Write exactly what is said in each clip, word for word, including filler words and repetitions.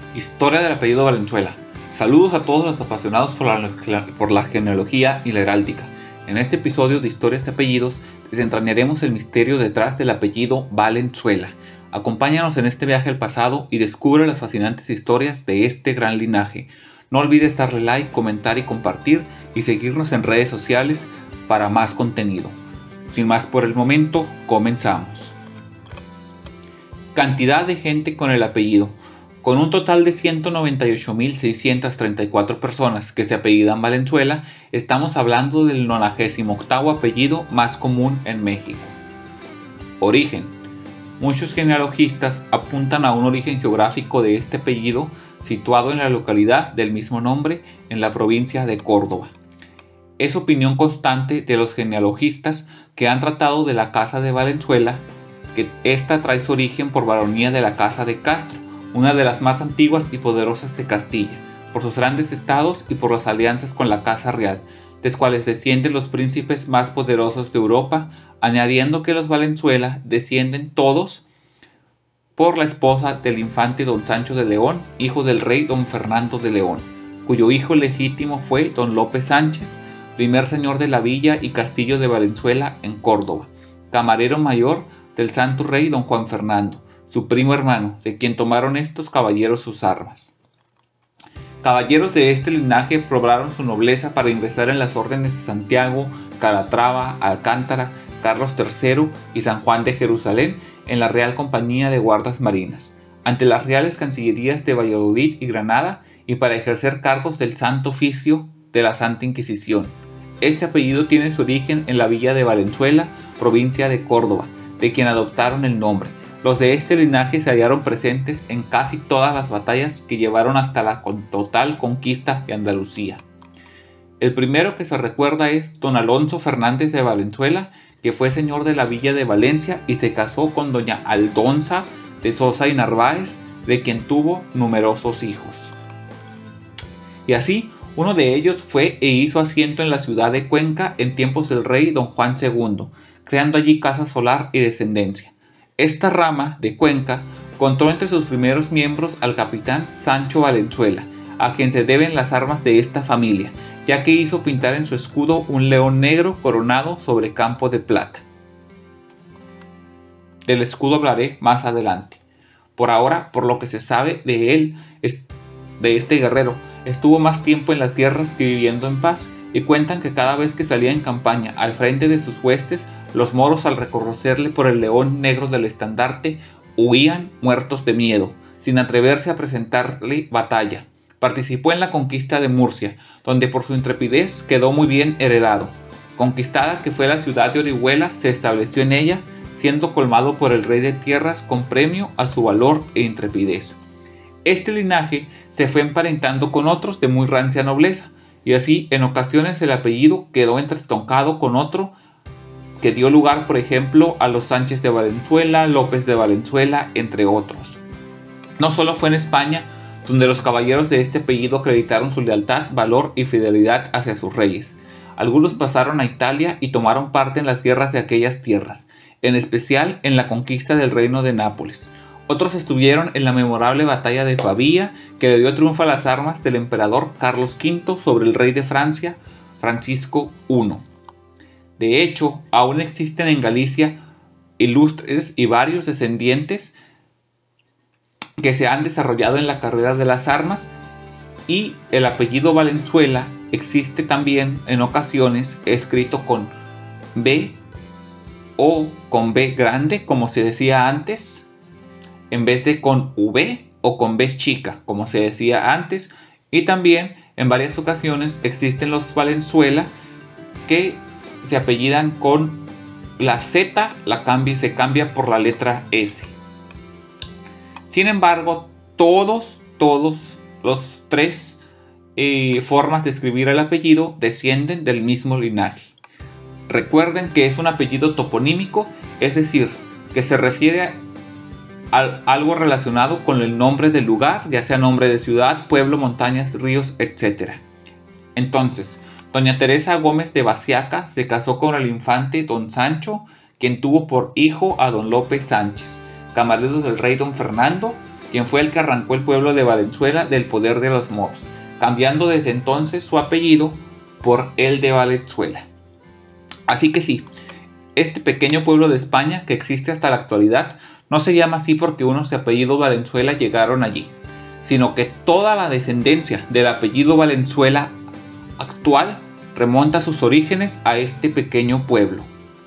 Historia del apellido Valenzuela. Saludos a todos los apasionados por la, por la genealogía y la heráldica. En este episodio de Historias de Apellidos desentrañaremos el misterio detrás del apellido Valenzuela. Acompáñanos en este viaje al pasado y descubre las fascinantes historias de este gran linaje. No olvides darle like, comentar y compartir y seguirnos en redes sociales para más contenido. Sin más por el momento, comenzamos. Cantidad de gente con el apellido. Con un total de ciento noventa y ocho mil seiscientas treinta y cuatro personas que se apellidan Valenzuela, estamos hablando del noventa y octavo apellido más común en México. Origen. Muchos genealogistas apuntan a un origen geográfico de este apellido situado en la localidad del mismo nombre en la provincia de Córdoba. Es opinión constante de los genealogistas que han tratado de la casa de Valenzuela que esta trae su origen por baronía de la casa de Castro, una de las más antiguas y poderosas de Castilla, por sus grandes estados y por las alianzas con la casa real, de las cuales descienden los príncipes más poderosos de Europa, añadiendo que los Valenzuela descienden todos por la esposa del infante don Sancho de León, hijo del rey don Fernando de León, cuyo hijo legítimo fue don Lope Sánchez, primer señor de la villa y castillo de Valenzuela en Córdoba, camarero mayor del santo rey don Juan Fernando, su primo hermano, de quien tomaron estos caballeros sus armas. Caballeros de este linaje probaron su nobleza para ingresar en las órdenes de Santiago, Calatrava, Alcántara, Carlos tercero y San Juan de Jerusalén en la Real Compañía de Guardas Marinas, ante las reales cancillerías de Valladolid y Granada y para ejercer cargos del Santo Oficio de la Santa Inquisición. Este apellido tiene su origen en la villa de Valenzuela, provincia de Córdoba, de quien adoptaron el nombre. Los de este linaje se hallaron presentes en casi todas las batallas que llevaron hasta la total conquista de Andalucía. El primero que se recuerda es don Alonso Fernández de Valenzuela, que fue señor de la villa de Valencia y se casó con doña Aldonza de Sosa y Narváez, de quien tuvo numerosos hijos. Y así, uno de ellos fue e hizo asiento en la ciudad de Cuenca en tiempos del rey don Juan segundo, creando allí casa solar y descendencia. Esta rama de Cuenca contó entre sus primeros miembros al capitán Sancho Valenzuela, a quien se deben las armas de esta familia, ya que hizo pintar en su escudo un león negro coronado sobre campo de plata. Del escudo hablaré más adelante. Por ahora, por lo que se sabe de él, de este guerrero, estuvo más tiempo en las guerras que viviendo en paz, y cuentan que cada vez que salía en campaña al frente de sus huestes, los moros, al reconocerle por el león negro del estandarte, huían muertos de miedo, sin atreverse a presentarle batalla. Participó en la conquista de Murcia, donde por su intrepidez quedó muy bien heredado. Conquistada que fue la ciudad de Orihuela, se estableció en ella, siendo colmado por el rey de tierras con premio a su valor e intrepidez. Este linaje se fue emparentando con otros de muy rancia nobleza, y así en ocasiones el apellido quedó entretroncado con otro que dio lugar, por ejemplo, a los Sánchez de Valenzuela, López de Valenzuela, entre otros. No solo fue en España donde los caballeros de este apellido acreditaron su lealtad, valor y fidelidad hacia sus reyes. Algunos pasaron a Italia y tomaron parte en las guerras de aquellas tierras, en especial en la conquista del reino de Nápoles. Otros estuvieron en la memorable batalla de Pavía, que le dio triunfo a las armas del emperador Carlos quinto sobre el rey de Francia, Francisco primero. De hecho, aún existen en Galicia ilustres y varios descendientes que se han desarrollado en la carrera de las armas, y el apellido Valenzuela existe también en ocasiones escrito con B o con B grande, como se decía antes, en vez de con V o con B chica, como se decía antes, y también en varias ocasiones existen los Valenzuela que se apellidan con la Z, la cambia, se cambia por la letra S. Sin embargo, todos, todos los tres eh, formas de escribir el apellido descienden del mismo linaje. Recuerden que es un apellido toponímico, es decir, que se refiere a algo relacionado con el nombre del lugar, ya sea nombre de ciudad, pueblo, montañas, ríos, etcétera. Entonces, doña Teresa Gómez de Baciaca se casó con el infante don Sancho, quien tuvo por hijo a don Lope Sánchez, camarero del rey don Fernando, quien fue el que arrancó el pueblo de Valenzuela del poder de los moros, cambiando desde entonces su apellido por el de Valenzuela. Así que sí, este pequeño pueblo de España que existe hasta la actualidad no se llama así porque unos de apellido Valenzuela llegaron allí, sino que toda la descendencia del apellido Valenzuela actual remonta sus orígenes a este pequeño pueblo.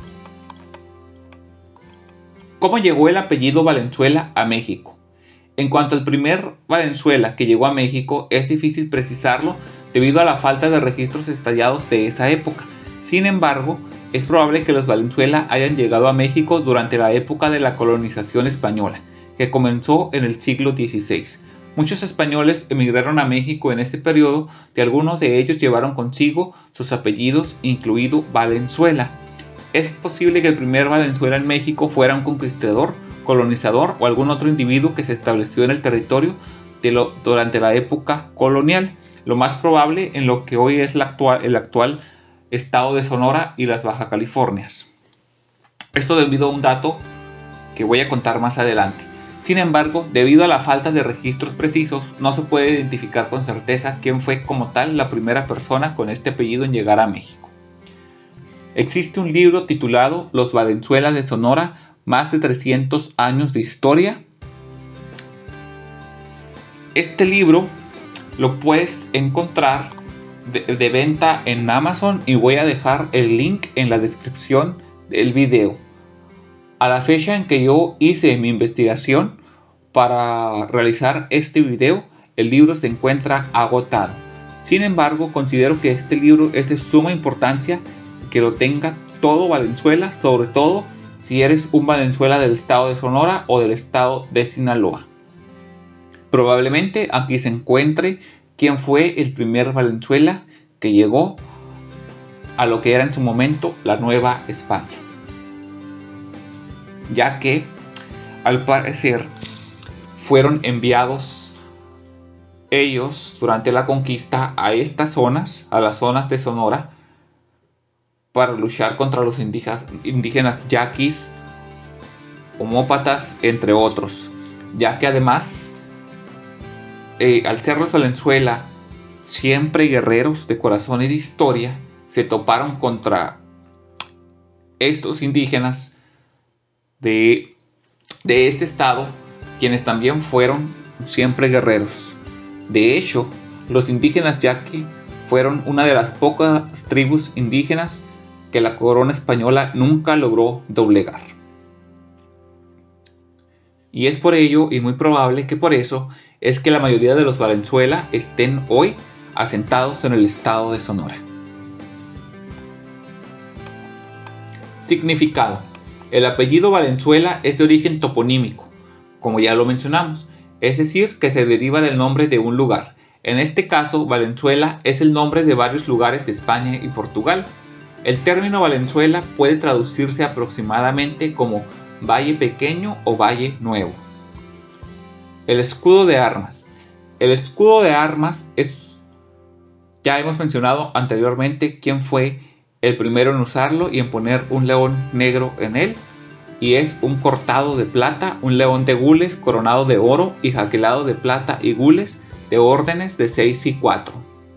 ¿Cómo llegó el apellido Valenzuela a México? En cuanto al primer Valenzuela que llegó a México, es difícil precisarlo debido a la falta de registros detallados de esa época. Sin embargo, es probable que los Valenzuela hayan llegado a México durante la época de la colonización española, que comenzó en el siglo dieciséis. Muchos españoles emigraron a México en este periodo y algunos de ellos llevaron consigo sus apellidos, incluido Valenzuela. Es posible que el primer Valenzuela en México fuera un conquistador, colonizador o algún otro individuo que se estableció en el territorio de lo, durante la época colonial, lo más probable en lo que hoy es la actual, el actual estado de Sonora y las Baja Californias. Esto debido a un dato que voy a contar más adelante. Sin embargo, debido a la falta de registros precisos, no se puede identificar con certeza quién fue como tal la primera persona con este apellido en llegar a México. Existe un libro titulado Los Valenzuela de Sonora, más de trescientos años de historia. Este libro lo puedes encontrar de, de venta en Amazon y voy a dejar el link en la descripción del video. A la fecha en que yo hice mi investigación para realizar este video, el libro se encuentra agotado. Sin embargo, considero que este libro es de suma importancia que lo tenga todo Valenzuela, sobre todo si eres un Valenzuela del estado de Sonora o del estado de Sinaloa. Probablemente aquí se encuentre quién fue el primer Valenzuela que llegó a lo que era en su momento la Nueva España, ya que al parecer fueron enviados ellos durante la conquista a estas zonas, a las zonas de Sonora, para luchar contra los indígenas, indígenas yaquis, homópatas, entre otros, ya que además eh, al ser los Valenzuela siempre guerreros de corazón y de historia, se toparon contra estos indígenas de, de este estado, quienes también fueron siempre guerreros. De hecho, los indígenas yaqui fueron una de las pocas tribus indígenas que la corona española nunca logró doblegar. Y es por ello, y muy probable que por eso, es que la mayoría de los Valenzuela estén hoy asentados en el estado de Sonora. Significado. El apellido Valenzuela es de origen toponímico, como ya lo mencionamos, es decir, que se deriva del nombre de un lugar. En este caso, Valenzuela es el nombre de varios lugares de España y Portugal. El término Valenzuela puede traducirse aproximadamente como Valle Pequeño o Valle Nuevo. El escudo de armas. El escudo de armas es, ya hemos mencionado anteriormente quién fue el primero en usarlo y en poner un león negro en él, y es un cortado de plata, un león de gules coronado de oro y jaquelado de plata y gules de órdenes de seis y cuatro.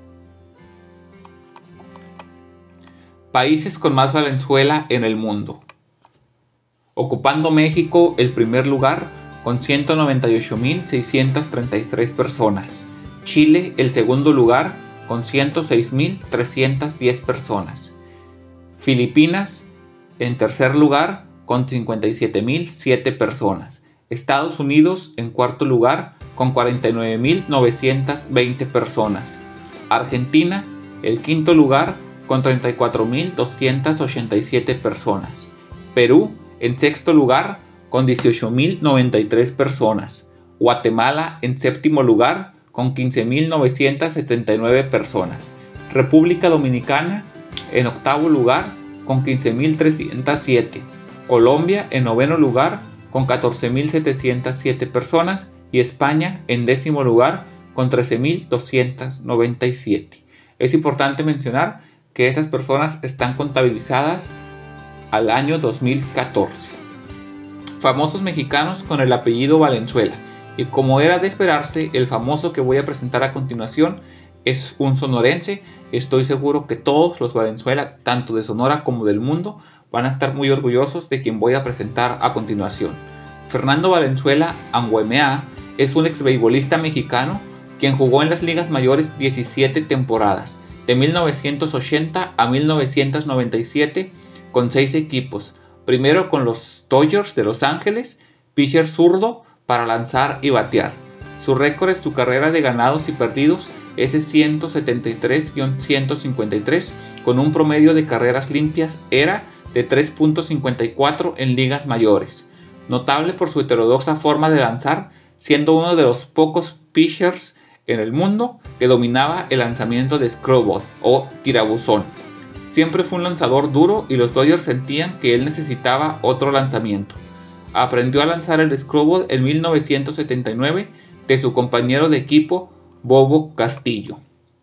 Países con más Valenzuela en el mundo. Ocupando México el primer lugar con ciento noventa y ocho mil seiscientas treinta y tres personas. Chile el segundo lugar con ciento seis mil trescientas diez personas. Filipinas en tercer lugar con cincuenta y siete mil siete personas. Estados Unidos en cuarto lugar con cuarenta y nueve mil novecientas veinte personas. Argentina el quinto lugar con treinta y cuatro mil doscientas ochenta y siete personas. Perú en sexto lugar con dieciocho mil noventa y tres personas. Guatemala en séptimo lugar con quince mil novecientas setenta y nueve personas. República Dominicana en octavo lugar con quince mil trescientos siete. Colombia en noveno lugar con catorce mil setecientos siete personas y España en décimo lugar con trece mil doscientos noventa y siete. Es importante mencionar que estas personas están contabilizadas al año dos mil catorce. Famosos mexicanos con el apellido Valenzuela. y como era de esperarse, el famoso que voy a presentar a continuación es un sonorense. Estoy seguro que todos los Valenzuela, tanto de Sonora como del mundo, van a estar muy orgullosos de quien voy a presentar a continuación. Fernando Valenzuela Anguemea es un exbeibolista mexicano quien jugó en las ligas mayores diecisiete temporadas, de mil novecientos ochenta a mil novecientos noventa y siete, con seis equipos. Primero con los Dodgers de Los Ángeles, pitcher zurdo para lanzar y batear. Su récord en su carrera de ganados y perdidos es de ciento setenta y tres a ciento cincuenta y tres, con un promedio de carreras limpias era de tres punto cincuenta y cuatro en ligas mayores. Notable por su heterodoxa forma de lanzar, siendo uno de los pocos pitchers en el mundo que dominaba el lanzamiento de screwball o tirabuzón. Siempre fue un lanzador duro y los Dodgers sentían que él necesitaba otro lanzamiento. Aprendió a lanzar el screwball en mil novecientos setenta y nueve de su compañero de equipo Bobo Castillo.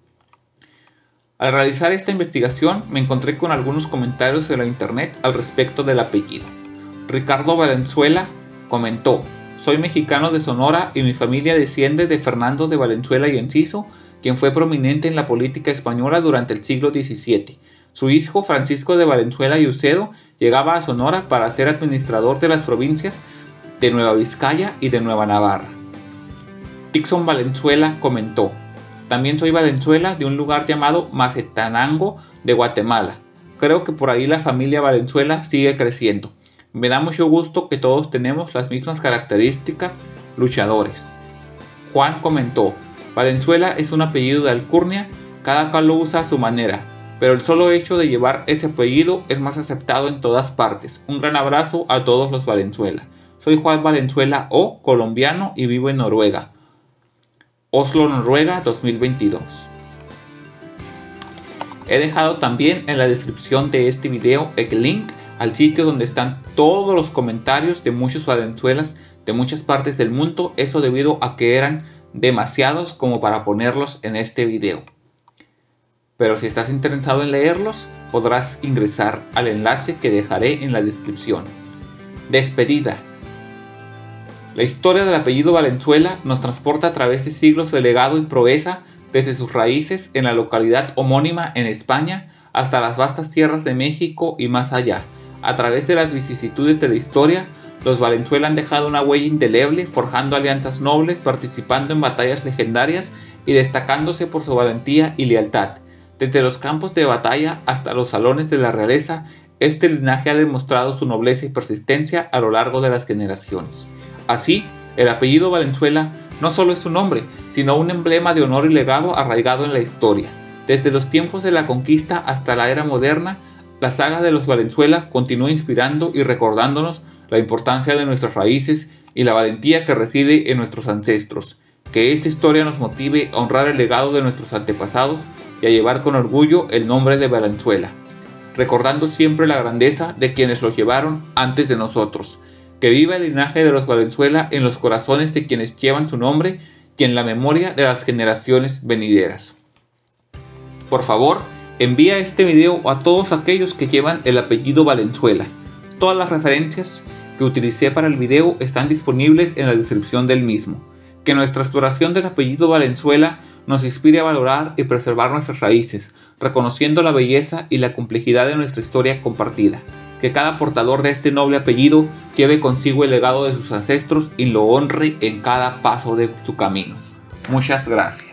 Al realizar esta investigación me encontré con algunos comentarios en la internet al respecto del apellido. Ricardo Valenzuela comentó: soy mexicano de Sonora y mi familia desciende de Fernando de Valenzuela y Enciso, quien fue prominente en la política española durante el siglo diecisiete. Su hijo Francisco de Valenzuela y Ucedo llegaba a Sonora para ser administrador de las provincias de Nueva Vizcaya y de Nueva Navarra. Dixon Valenzuela comentó: también soy Valenzuela de un lugar llamado Mazatenango de Guatemala. Creo que por ahí la familia Valenzuela sigue creciendo. Me da mucho gusto que todos tenemos las mismas características luchadores. Juan comentó: Valenzuela es un apellido de alcurnia, cada cual lo usa a su manera, pero el solo hecho de llevar ese apellido es más aceptado en todas partes. Un gran abrazo a todos los Valenzuela. Soy Juan Valenzuela O, colombiano y vivo en Noruega. Oslo, Noruega, dos mil veintidós. He dejado también en la descripción de este video el link al sitio donde están todos los comentarios de muchos Valenzuelas de muchas partes del mundo, eso debido a que eran demasiados como para ponerlos en este video. Pero si estás interesado en leerlos, podrás ingresar al enlace que dejaré en la descripción. Despedida. La historia del apellido Valenzuela nos transporta a través de siglos de legado y proeza, desde sus raíces en la localidad homónima en España hasta las vastas tierras de México y más allá. A través de las vicisitudes de la historia, los Valenzuela han dejado una huella indeleble, forjando alianzas nobles, participando en batallas legendarias y destacándose por su valentía y lealtad. Desde los campos de batalla hasta los salones de la realeza, este linaje ha demostrado su nobleza y persistencia a lo largo de las generaciones. Así, el apellido Valenzuela no solo es un nombre, sino un emblema de honor y legado arraigado en la historia. Desde los tiempos de la conquista hasta la era moderna, la saga de los Valenzuela continúa inspirando y recordándonos la importancia de nuestras raíces y la valentía que reside en nuestros ancestros. Que esta historia nos motive a honrar el legado de nuestros antepasados y a llevar con orgullo el nombre de Valenzuela, recordando siempre la grandeza de quienes los llevaron antes de nosotros. Que viva el linaje de los Valenzuela en los corazones de quienes llevan su nombre y en la memoria de las generaciones venideras. Por favor, envía este video a todos aquellos que llevan el apellido Valenzuela. Todas las referencias que utilicé para el video están disponibles en la descripción del mismo. Que nuestra exploración del apellido Valenzuela nos inspire a valorar y preservar nuestras raíces, reconociendo la belleza y la complejidad de nuestra historia compartida. Que cada portador de este noble apellido lleve consigo el legado de sus ancestros y lo honre en cada paso de su camino. Muchas gracias.